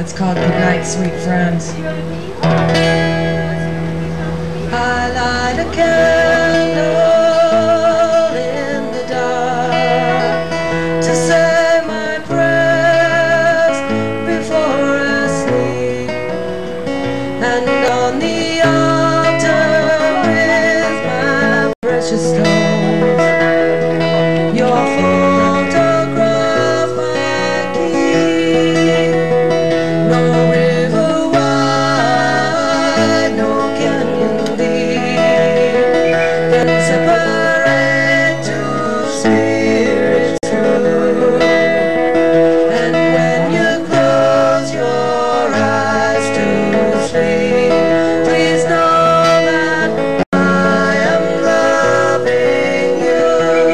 It's called Good Night, Sweet Friends. I light a candle in the dark to say my prayers before I sleep, and on the altar with my precious stones, your photograph I keep. No river wide, no canyon deep can separate two spirits true. And when you close your eyes to sleep, please know that I am loving you.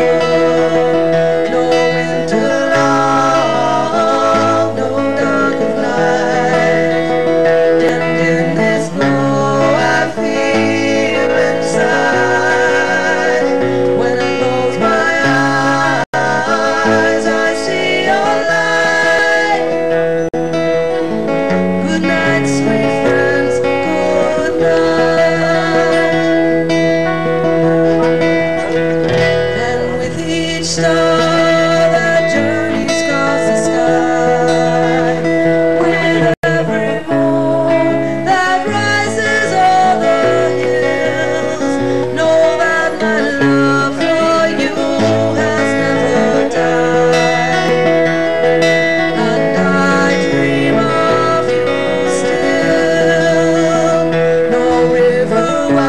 No winter long, no dark of night, and in this glow I feel inside. When I close my eyes, I see your light. Good night, sweet friends, good night. And with each star that journeys across the sky, with every moon that rises o'er the hills, know that my love for you has never died. And I dream of you still. No river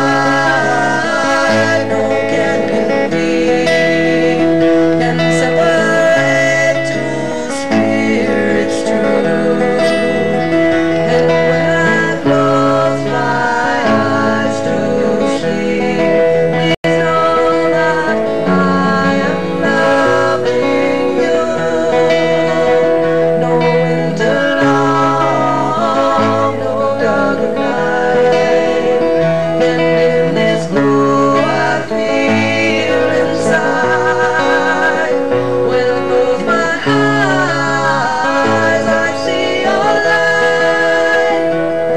wide, no canyon deep can separate two spirits true. And when I close my eyes to sleep, please know that I am loving you. No winter long, no dark of night, and in this glow I feel inside. When I close my eyes, I see your light.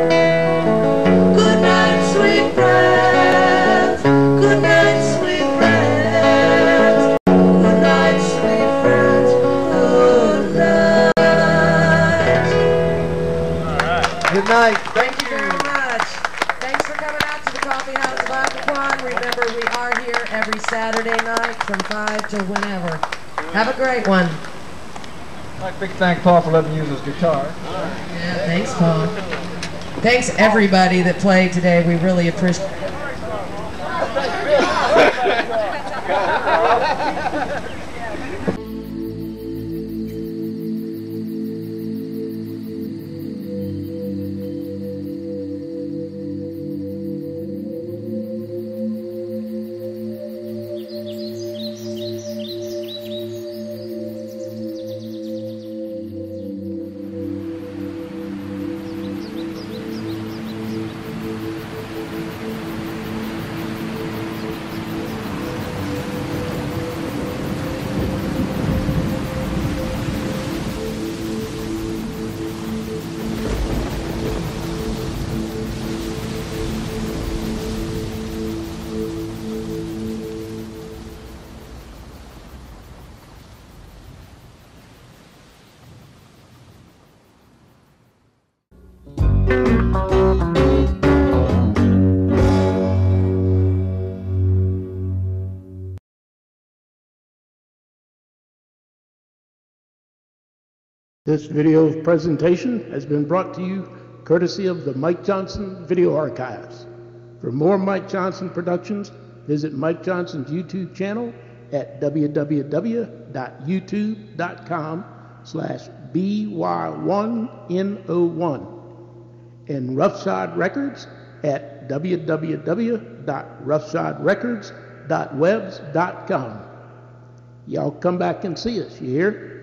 Good night, sweet friends. Good night, sweet friends. Good night, sweet friends. Good night. Good night. Thank you very much. Thanks for coming out to the Coffee House of Occoquan. Remember, we are here every Saturday night from 5 to whenever. Have a great one. I'd like to big thank Paul for letting me use his guitar. Yeah, thanks, Paul. Thanks, everybody that played today. We really appreciate it. This video presentation has been brought to you courtesy of the Mike Johnson Video Archives. For more Mike Johnson productions, visit Mike Johnson's YouTube channel at www.youtube.com/BY1N01 and Roughshod Records at www.roughshodrecords.webs.com. Y'all come back and see us, you hear?